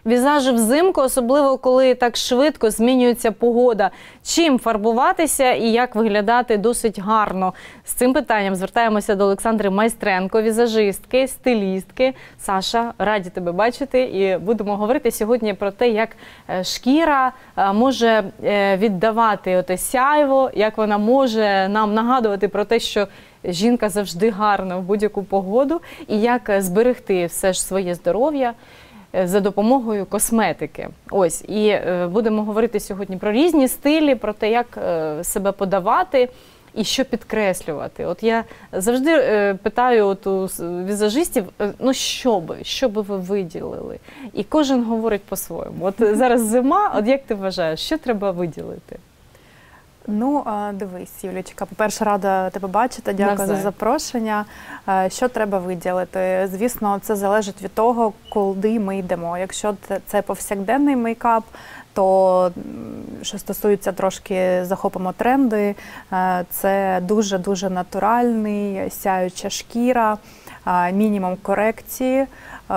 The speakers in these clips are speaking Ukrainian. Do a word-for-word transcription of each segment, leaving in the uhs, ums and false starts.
візажі взимку, особливо коли так швидко змінюється погода. Чим фарбуватися і як виглядати досить гарно? З цим питанням звертаємося до Олександри Майстренко, візажистки, стилістки. Саша, раді тебе бачити і будемо говорити сьогодні про те, як шкіра може віддавати оте сяйво, як вона може нам нагадувати про те, що жінка завжди гарна в будь-яку погоду, і як зберегти все ж своє здоров'я за допомогою косметики. Ось, і е, будемо говорити сьогодні про різні стилі, про те, як е, себе подавати і що підкреслювати. От я завжди е, питаю от у візажистів, е, ну що би, що би ви виділили? І кожен говорить по-своєму. От зараз зима, от як ти вважаєш, що треба виділити? Ну, дивись, Юлічка, по-перше, рада тебе бачити, дякую Навзай. за запрошення. Що треба виділити? Звісно, це залежить від того, куди ми йдемо. Якщо це повсякденний мейкап, то, що стосується трошки, захопимо тренди, це дуже-дуже натуральний, сяюча шкіра, мінімум корекції,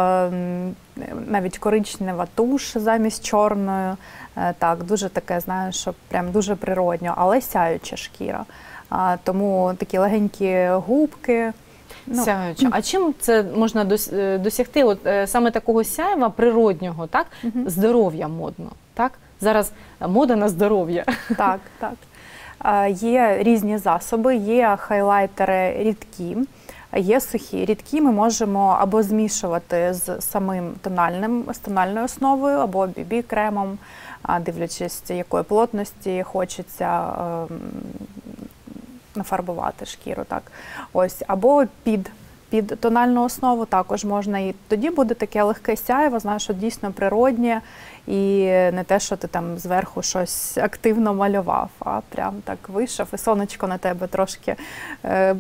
навіть коричнева туш замість чорної. Так, дуже таке, знаєш, що прям дуже природньо, але сяюча шкіра. А, тому такі легенькі губки. Ну. Сяюча. А чим це можна досягти? От саме такого сяєва природнього, так? Угу. Здоров'я модно, так? Зараз мода на здоров'я. Так, так. А, є різні засоби, є хайлайтери рідкі. Є сухі. Рідкі ми можемо або змішувати з самим тональним, з тональною основою, або бі бі-кремом, дивлячись, якої плотності хочеться е, нафарбувати шкіру. Так. Ось, або під, під тональну основу також можна. І тоді буде таке легке сяєво, знаєш, що дійсно природнє, і не те, що ти там зверху щось активно малював, а прям так вийшов, і сонечко на тебе трошки е,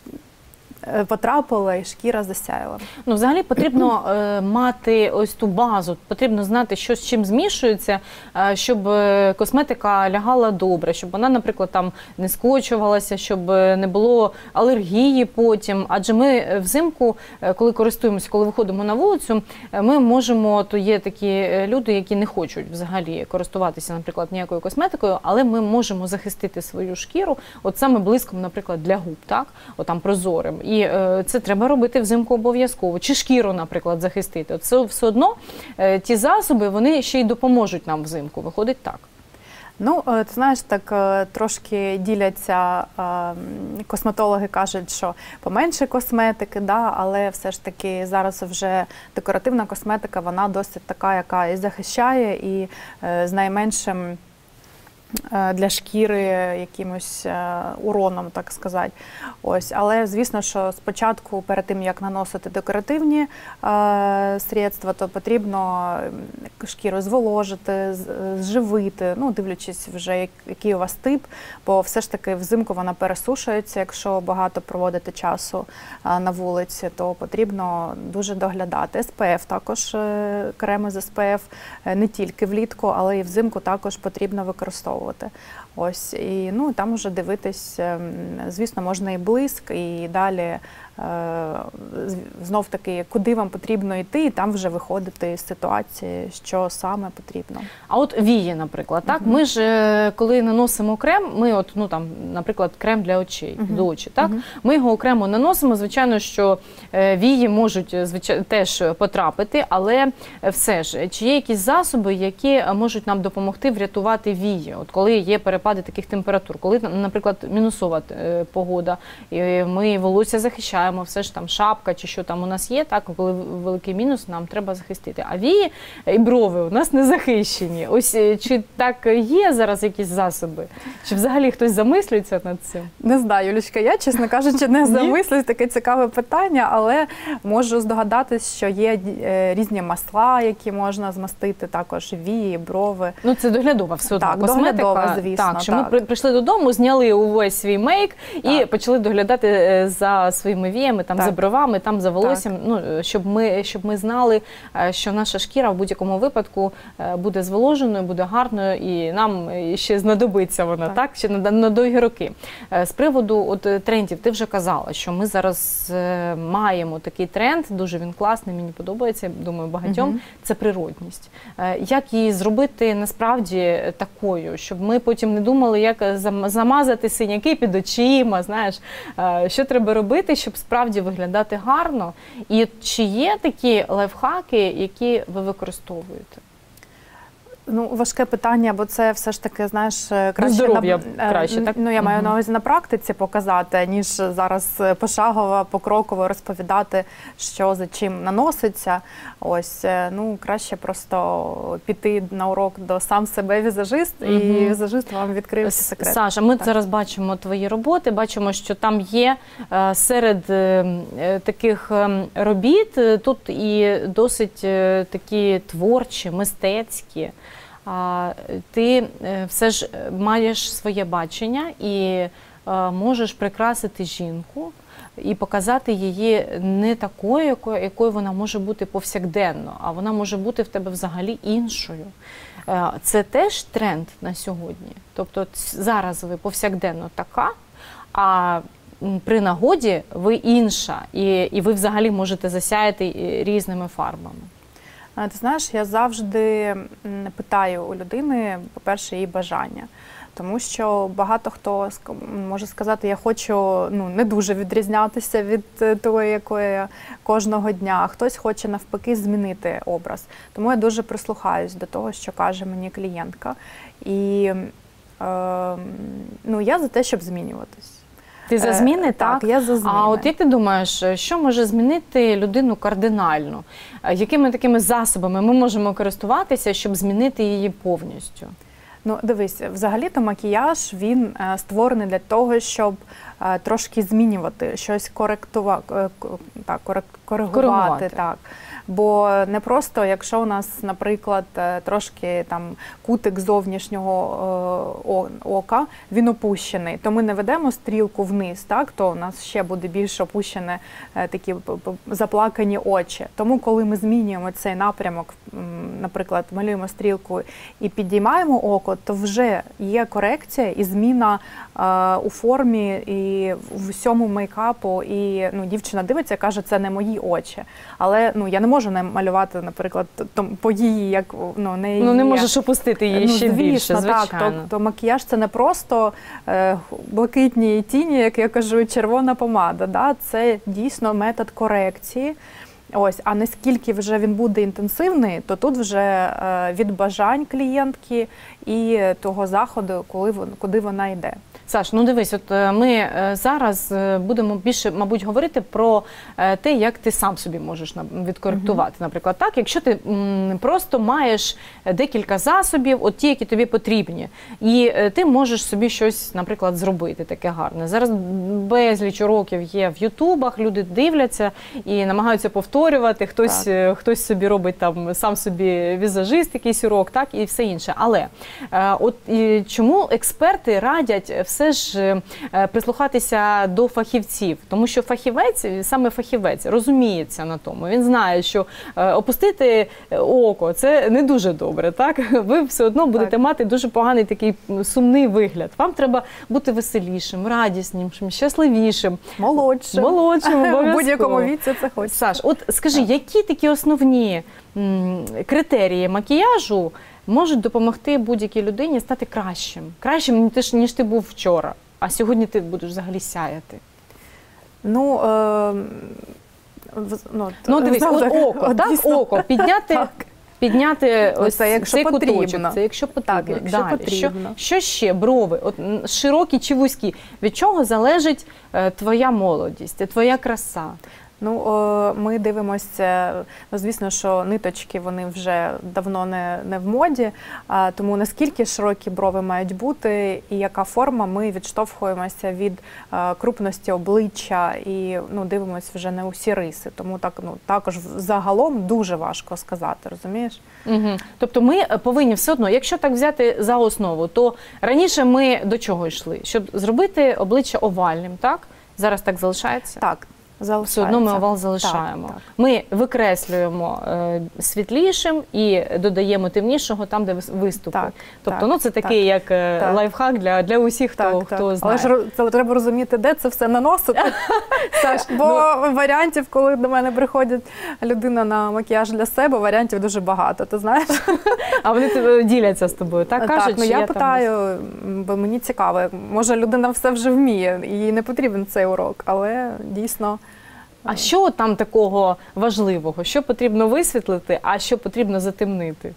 потрапила і шкіра засяяла. Ну, взагалі потрібно е, мати ось ту базу, потрібно знати, що з чим змішується, е, щоб косметика лягала добре, щоб вона, наприклад, там не скочувалася, щоб не було алергії потім. Адже ми взимку, коли користуємося, коли виходимо на вулицю, ми можемо, то є такі люди, які не хочуть взагалі користуватися, наприклад, ніякою косметикою, але ми можемо захистити свою шкіру, от саме блиском, наприклад, для губ, так, от там прозорим. І це треба робити взимку обов'язково. Чи шкіру, наприклад, захистити. Це все одно ті засоби, вони ще й допоможуть нам взимку. Виходить так. Ну, ти знаєш, так трошки діляться, косметологи кажуть, що поменше косметики, да, але все ж таки зараз вже декоративна косметика, вона досить така, яка і захищає, і з найменшим для шкіри якимось уроном, так сказати. Ось. Але, звісно, що спочатку, перед тим, як наносити декоративні е, средства, то потрібно шкіру зволожити, зживити, ну, дивлячись вже, який у вас тип, бо все ж таки взимку вона пересушується, якщо багато проводити часу е, на вулиці, то потрібно дуже доглядати. ес пе еф також, е, креми з ес пе еф, е, не тільки влітку, але і взимку також потрібно використовувати. Ось, і ну, там вже дивитись, звісно, можна і блиск, і далі знов таки, куди вам потрібно йти, і там вже виходити з ситуації, що саме потрібно. А от вії, наприклад, так? Uh-huh. Ми ж, коли наносимо крем, ми от, ну там, наприклад, крем для очей, uh-huh. до очі, так? Uh-huh. Ми його окремо наносимо, звичайно, що вії можуть, звичайно, теж потрапити, але все ж, чи є якісь засоби, які можуть нам допомогти врятувати вії? От коли є перепади таких температур, коли, наприклад, мінусова погода, і ми волосся захищаємо, все ж там шапка чи що там у нас є, так, коли великий мінус, нам треба захистити. А вії і брови у нас не захищені. Ось чи так є зараз якісь засоби? Чи взагалі хтось замислюється над цим? Не знаю, Юлічка, я, чесно кажучи, не замислююсь, таке цікаве питання, але можу здогадатись, що є різні масла, які можна змастити, також вії, брови. Ну це доглядова все одно так, косметика, чудово, звісно, так, що так. ми при- прийшли додому, зняли увесь свій мейк і Так. почали доглядати е, за своїми віями, там Так. за бровами, там за волоссям. Так. Ну щоб ми щоб ми знали, е, що наша шкіра в будь-якому випадку е, буде зволоженою, буде гарною, і нам е, ще знадобиться вона, так, Так. ще на, на довгі роки. Е, З приводу от е, трендів, ти вже казала, що ми зараз е, маємо такий тренд, дуже він класний, мені подобається, думаю, багатьом. Мгм. Це природність. Е, Як її зробити насправді такою, щоб ми потім не думали, як зам- замазати синяки під очима, знаєш, е, що треба робити, щоб справді виглядати гарно. І чи є такі лайфхаки, які ви використовуєте? Ну, важке питання, бо це все ж таки, знаєш, краще здоров'я на, краще, так? Ну, я маю Мгм. на увазі на практиці показати, ніж зараз пошагово, покроково розповідати, що за чим наноситься. Ось, ну, краще просто піти на урок до сам себе візажист, і Мгм. візажист вам відкриє всі секрети. Саша, ми Так. зараз бачимо твої роботи, бачимо, що там є е, серед е, е, таких е, робіт, е, тут і досить е, такі творчі, мистецькі. А ти е, все ж маєш своє бачення і е, можеш прикрасити жінку і показати її не такою, якою, якою вона може бути повсякденно, а вона може бути в тебе взагалі іншою. Е, Це теж тренд на сьогодні. Тобто ц- зараз ви повсякденно така, а м, при нагоді ви інша, і, і ви взагалі можете засяяти е, різними фарбами. А, Ти знаєш, я завжди м, питаю у людини, по-перше, її бажання. Тому що багато хто ск- може сказати, я хочу ну, не дуже відрізнятися від е, тої, якої я кожного дня, а хтось хоче навпаки змінити образ. Тому я дуже прислухаюсь до того, що каже мені клієнтка. І е, ну, я за те, щоб змінюватись. Ти за Е, зміни, так? Так, я за зміни. А от як ти думаєш, що може змінити людину кардинально? Е, Якими такими засобами ми можемо користуватися, щоб змінити її повністю? Ну, дивись, взагалі-то макіяж, він е, створений для того, щоб е, трошки змінювати, щось коректувати, так, корек- коригувати, Коригувати. так. Бо не просто, якщо у нас, наприклад, е, трошки там кутик зовнішнього е, о- ока, він опущений, то ми не ведемо стрілку вниз, так, то у нас ще буде більш опущені е, такі п- п- заплакані очі. Тому, коли ми змінюємо цей напрямок, м, наприклад, малюємо стрілку і підіймаємо око, то вже є корекція і зміна е, у формі і в усьому мейкапу. І ну, дівчина дивиться, каже, це не мої очі. Але ну, я не можу не малювати, наприклад, там, по її, як ну, не її. Ну не можеш опустити її Ну, ще звісно, більше, звичайно. так. Тобто макіяж це не просто е, блакитні тіні, як я кажу, червона помада. Да? Це дійсно метод корекції. Ось, а наскільки вже він буде інтенсивний, то тут вже е, від бажань клієнтки і того заходу, коли вон, куди вона йде. Саш, ну дивись, от е, ми е, зараз е, будемо більше, мабуть, говорити про е, те, як ти сам собі можеш на- відкоректувати. Мгм. Наприклад, так, якщо ти м, просто маєш декілька засобів, от ті, які тобі потрібні, і е, ти можеш собі щось, наприклад, зробити таке гарне. Зараз безліч уроків є в Ютубах, люди дивляться і намагаються повторювати. Хтось, Так. е, хтось собі робить там сам собі візажист, якийсь урок, так, і все інше. Але е, от і чому експерти радять все ж е, прислухатися до фахівців? Тому що фахівець, саме фахівець, розуміється на тому. Він знає, що е, опустити око – це не дуже добре, так? Ви все одно будете Так. мати дуже поганий такий сумний вигляд. Вам треба бути веселішим, радіснішим, щасливішим, Молодше. молодшим, В обов'язково. будь-якому віці це хочеться. Саш, от скажи, які такі основні м, критерії макіяжу можуть допомогти будь-якій людині стати кращим? Кращим, ніж, ніж ти був вчора, а сьогодні ти будеш взагалі сяяти. Ну, е, в- ну, Ну, дивись, знову от таки, око, от так, дійсно. око, підняти, Так. підняти Ну, ось це якщо цей потрібно. куточок, це якщо потрібно. Так, якщо Далі. потрібно. Що, що ще? Брови, от, м, широкі чи вузькі? Від чого залежить е, твоя молодість, твоя краса? Ну, о, ми дивимося, ну, звісно, що ниточки, вони вже давно не, не в моді, а, тому наскільки широкі брови мають бути і яка форма, ми відштовхуємося від а, крупності обличчя і, ну, дивимося вже на усі риси. Тому так, ну, також загалом дуже важко сказати, розумієш? Угу. Тобто ми повинні все одно, якщо так взяти за основу, то раніше ми до чого йшли? Щоб зробити обличчя овальним, так? Зараз так залишається? Так. Залишається. Все одно ми овал залишаємо. Так, так. Ми викреслюємо е, світлішим і додаємо темнішого там, де виступи. Так, тобто, так, ну це такий так, як е, так. лайфхак для, для усіх, хто, Так, хто так. знає. Але ж це треба розуміти, де це все наносити. Саш, бо ну, варіантів, коли до мене приходить людина на макіяж для себе, варіантів дуже багато, ти знаєш? А вони тебе діляться з тобою, так? Кажуть, так, ну я, я я питаю, там... бо мені цікаво, може людина все вже вміє, їй не потрібен цей урок, але дійсно... А що там такого важливого? Що потрібно висвітлити, а що потрібно затемнити?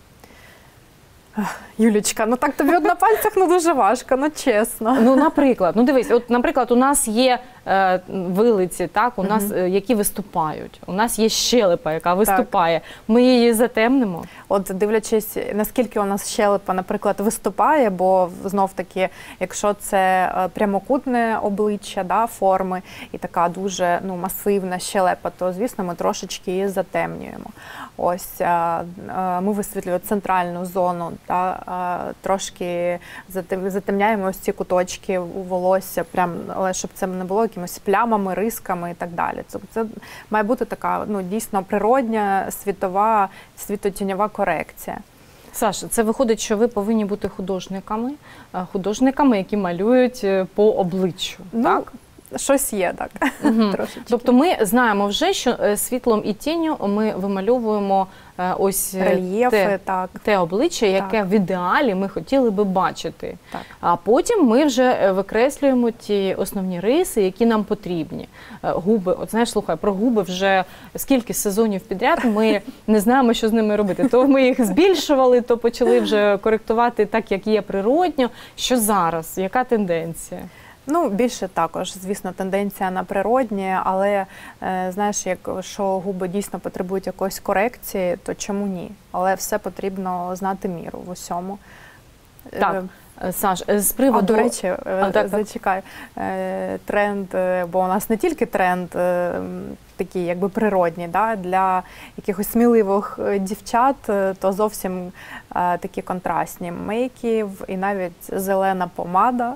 Юлічка, ну так тобі от на пальцях ну дуже важко, ну чесно. Ну, наприклад, ну дивись, от, наприклад, у нас є е, вилиці, так, у нас, Мгм. е, які виступають, у нас є щелепа, яка виступає. Ми її затемнимо? От дивлячись, наскільки у нас щелепа, наприклад, виступає, бо знов-таки, якщо це е, прямокутне обличчя, да, форми і така дуже ну, масивна щелепа, то, звісно, ми трошечки її затемнюємо. Ось, е, е, ми висвітлюємо центральну зону, да, е, трошки затем, затемняємо ось ці куточки у волосся, прям, але щоб це не було якимись плямами, рисками і так далі. Це, це має бути така ну, дійсно природня, світова, світотіньова корекція. Саша, це виходить, що ви повинні бути художниками, е, художниками, які малюють е, по обличчю, Ну, так? Щось є, так. Мгм. Трошечки. Тобто ми знаємо вже, що е, світлом і тінню ми вимальовуємо е, ось е, Рельєфи, те, так. те обличчя, яке Так. в ідеалі ми хотіли би бачити. Так. А потім ми вже е, викреслюємо ті основні риси, які нам потрібні. Е, Губи, от знаєш, слухай, про губи вже скільки сезонів підряд ми не знаємо, що з ними робити. То ми їх збільшували, то почали вже коректувати так, як є природньо. Що зараз? Яка тенденція? Ну, більше також, звісно, тенденція на природнє, але, е, знаєш, якщо губи дійсно потребують якоїсь корекції, то чому ні? Але все потрібно знати міру в усьому. Так, Е, Саш, е, з приводу... А, до речі, е, А, так, так. зачекай, е, тренд, е, бо у нас не тільки тренд е, такий, якби природній, да, для якихось сміливих е, дівчат, е, то зовсім е, такі контрастні мейків і навіть зелена помада.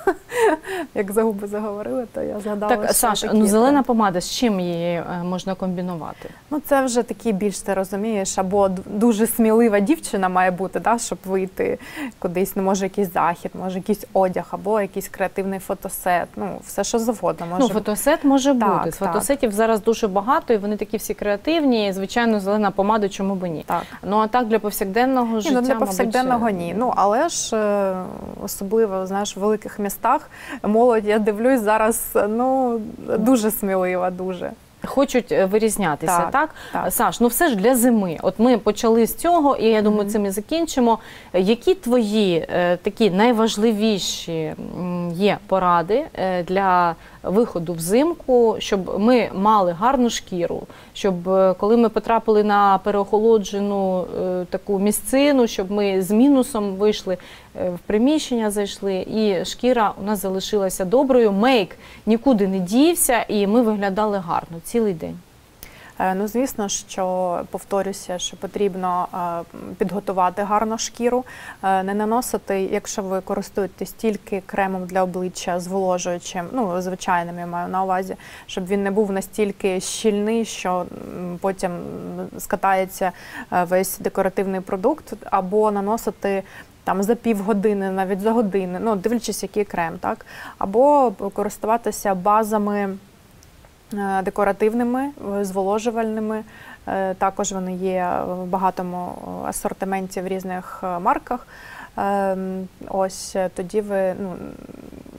Як за губи заговорили, то я згадала, Так, що Саш, такі ну зелена тренд. помада, з чим її е, можна комбінувати? Ну, це вже такі більш, ти розумієш, або д- дуже смілива дівчина має бути, да, щоб вийти кудись, ну, може якийсь захід, може якийсь одяг, або якийсь креативний фотосет, ну, все що завгодно може Ну, бути. фотосет може Так, бути. так. Фотосетів зараз дуже багато, і вони такі всі креативні, і, звичайно, зелена помада, чому б ні. Так. Ну, а так для повсякденного Ні, життя, ну, для мабуть, повсякденного ні. Ну, але ж е, особливо, знаєш, в великих містах молодь, я дивлюсь, зараз, ну, дуже смілива, дуже. хочуть е, вирізнятися, так? Так, так. Саш, ну все ж для зими. От ми почали з цього, і я думаю, Мгм. цим і закінчимо. Які твої е, такі найважливіші м, є поради е, для виходу взимку, щоб ми мали гарну шкіру, щоб е, коли ми потрапили на переохолоджену е, таку місцину, щоб ми з мінусом вийшли е, в приміщення, зайшли, і шкіра у нас залишилася доброю, мейк нікуди не дівся, і ми виглядали гарно цілий день. Е, Ну, звісно, що повторюся, що потрібно е, підготувати гарно шкіру, е, не наносити, якщо ви користуєтесь тільки кремом для обличчя зволожуючим, ну, звичайним я маю на увазі, щоб він не був настільки щільний, що м, потім скатається е, весь декоративний продукт, або наносити там за півгодини, навіть за години, ну, дивлячись, який крем, так, або користуватися базами е, декоративними, е, зволожувальними. Е, Також вони є в багатому асортименті в різних е, марках. Е, Ось е, тоді ви ну,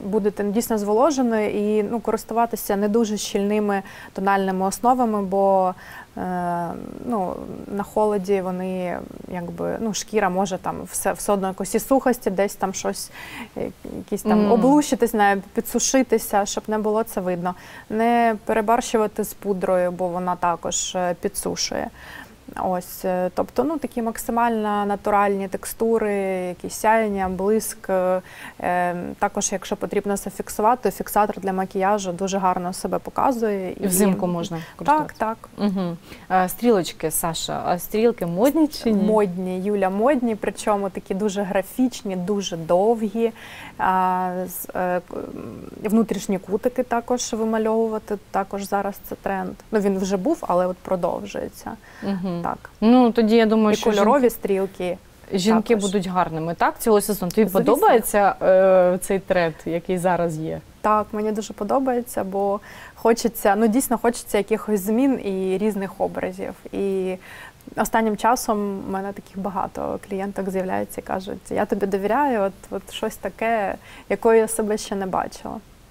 будете дійсно зволоженою і ну, користуватися не дуже щільними тональними основами, бо е, ну, на холоді вони, якби, ну, шкіра може там все, все одно якось і сухості, десь там щось, якісь там Mm. облущитись, не, підсушитися, щоб не було це видно. Не перебарщувати з пудрою, бо вона також е, підсушує. Ось, е, тобто, ну, такі максимально натуральні текстури, якісь сяєння, блиск. Е, також, якщо потрібно зафіксувати, фіксатор для макіяжу дуже гарно себе показує. І взимку можна користуватися? Так, так. Угу. А, стрілочки, Саша, а стрілки модні чи ні? Модні, Юля, модні, причому такі дуже графічні, дуже довгі. А, з, е, внутрішні кутики також вимальовувати, також зараз це тренд. Ну, він вже був, але от продовжується. Угу. Так. Ну, тоді я думаю, І що кольорові жінки, стрілки. жінки також. будуть гарними, так, цього сезону? Тобі Звісно. подобається е, цей тренд, який зараз є? Так, мені дуже подобається, бо хочеться, ну дійсно хочеться якихось змін і різних образів. І останнім часом в мене таких багато клієнток з'являється і кажуть, я тобі довіряю, от, от щось таке, якої я себе ще не бачила.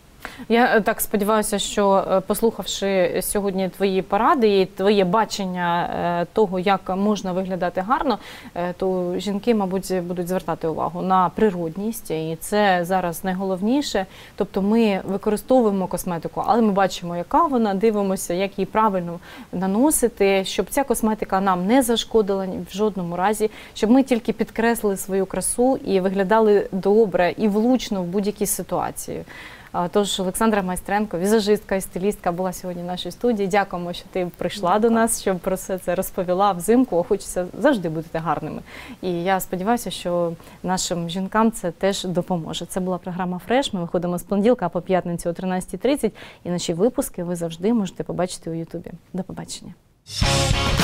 Я так сподіваюся, що послухавши сьогодні твої поради і твоє бачення того, як можна виглядати гарно, то жінки, мабуть, будуть звертати увагу на природність, і це зараз найголовніше. Тобто ми використовуємо косметику, але ми бачимо, яка вона, дивимося, як її правильно наносити, щоб ця косметика нам не зашкодила в жодному разі, щоб ми тільки підкреслили свою красу і виглядали добре і влучно в будь-якій ситуації. Тож Олександра Майстренко, візажистка і стилістка, була сьогодні в нашій студії. Дякуємо, що ти прийшла Дякую. до нас, щоб про все це розповіла взимку. Хочеться завжди бути гарними. І я сподіваюся, що нашим жінкам це теж допоможе. Це була програма «Фреш». Ми виходимо з понеділка по п'ятницю о тринадцятій тридцять. І наші випуски ви завжди можете побачити у Ютубі. До побачення.